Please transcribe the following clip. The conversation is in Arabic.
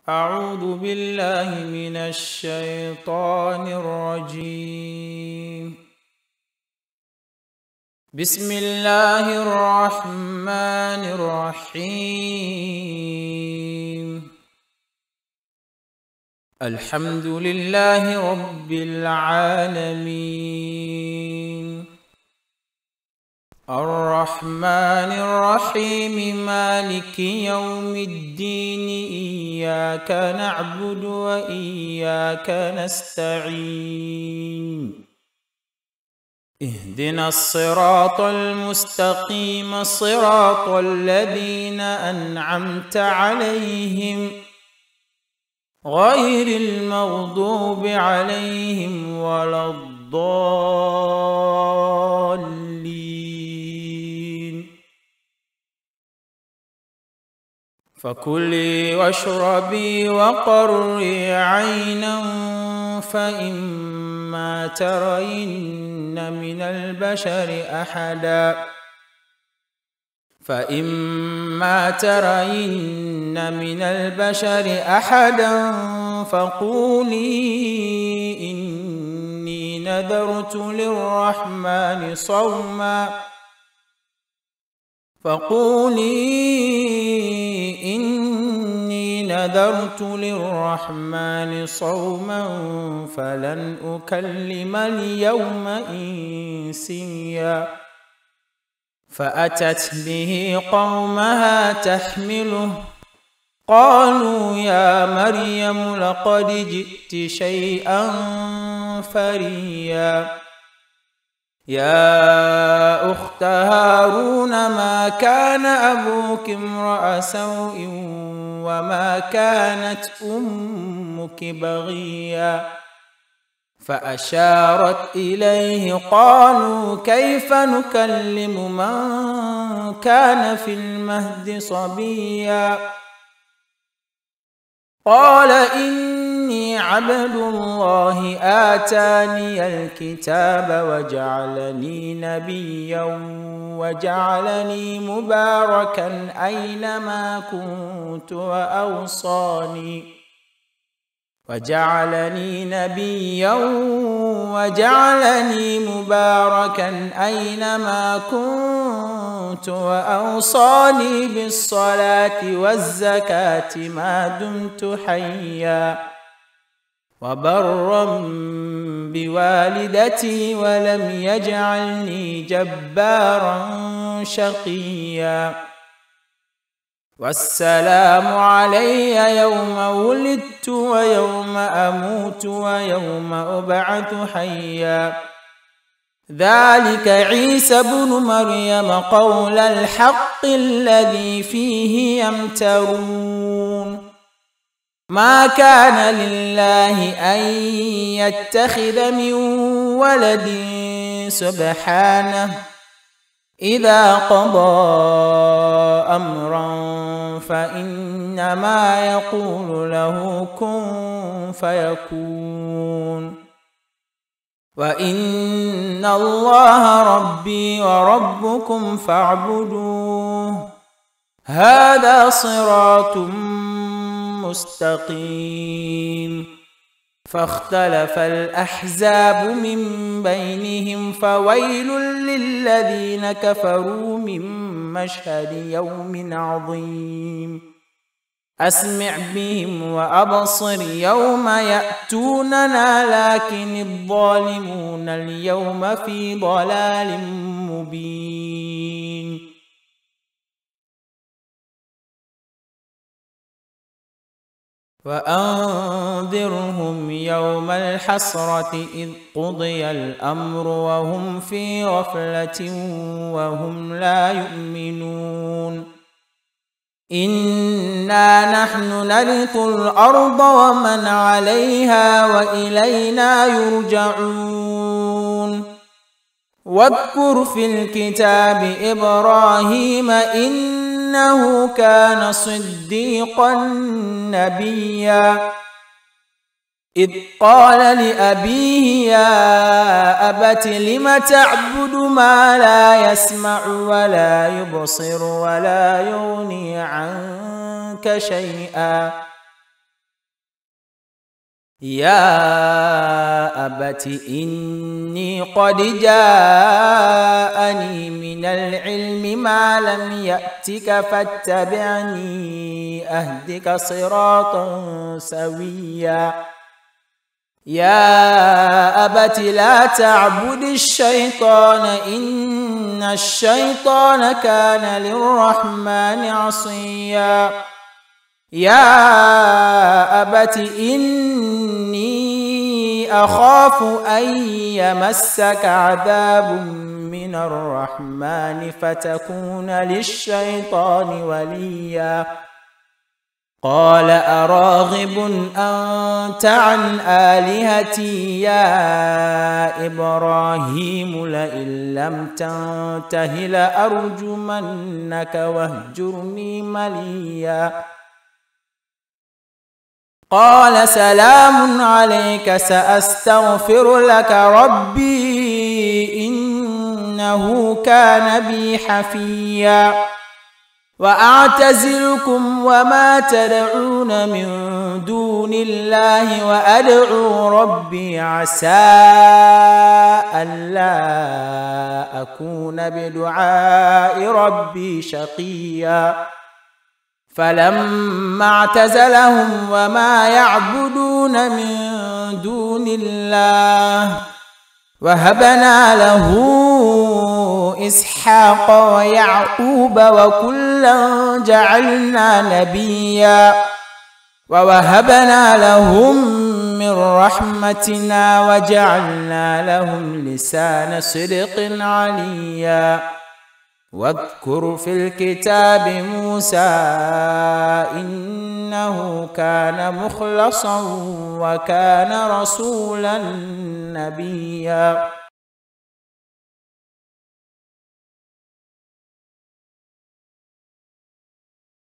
أعوذ بالله من الشيطان الرجيم. بسم الله الرحمن الرحيم. الحمد لله رب العالمين، الرحمن الرحيم، مالك يوم الدين، إياك نعبد وإياك نستعين، اهدنا الصراط المستقيم، صراط الذين أنعمت عليهم غير المغضوب عليهم ولا الضالين. فكلي واشربي وقري عينا، فإما ترين من البشر أحدا فقولي إني نذرت للرحمن صوما فلن أكلم اليوم إنسيا. فأتت به قومها تحمله، قالوا يا مريم لقد جئت شيئا فريا. يا أخت هارون ما كان أبوك امرأ سوء وما كانت أمك بغيا. فأشارت إليه، قالوا كيف نكلم من كان في المهد صبيا. قال إني عبد الله آتاني الكتاب وجعلني نبيا وجعلني مباركا أينما كنت وأوصاني بالصلاة والزكاة ما دمت حيا، وبرا بوالدتي ولم يجعلني جبارا شقيا. والسلام علي يوم ولدت ويوم أموت ويوم أبعث حيا. ذلك عيسى بن مريم قول الحق الذي فيه يمترون. ما كان لله أن يتخذ من ولد سبحانه، إذا قضى أمرا فإنما يقول له كن فيكون. وإن الله ربي وربكم فاعبدوه، هذا صراط مستقيم. فاختلف الأحزاب من بينهم، فويل للذين كفروا من مشهد يوم عظيم. أسمع بهم وأبصر يوم يأتوننا، لكن الظالمون اليوم في ضلال مبين. وأنذرهم يوم الحسرة إذ قضي الأمر وهم في غفلة وهم لا يؤمنون. إنا نحن نرث الأرض ومن عليها وإلينا يرجعون. واذكر في الكتاب إبراهيم إنه كان صديقا نبيا. إذ قال لأبيه يا أبت لم تعبد ما لا يسمع ولا يبصر ولا يغني عنك شيئا يا أبت إني قد جاءني من العلم ما لم يأتك فاتبعني أهدك صراطا سويا يا أبت لا تعبد الشيطان إن الشيطان كان للرحمن عصيا يا أبت إني أخاف أن يمسك عذاب من الرحمن فتكون للشيطان وليا قال أراغب أنت عن آلهتي يا إبراهيم لئن لم تنته لأرجمنك واهجرني مليا قال سلام عليك سأستغفر لك ربي إنه كان بي حفيا وأعتزلكم وما تدعون من دون الله وأدعو ربي عسى ألا أكون بدعاء ربي شقيا فلما اعتزلهم وما يعبدون من دون الله وهبنا له إسحاق ويعقوب وكلا جعلنا نبيا ووهبنا لهم من رحمتنا وجعلنا لهم لسان صدق عليا واذكر في الكتاب موسى إنه كان مخلصا وكان رسولا نبيا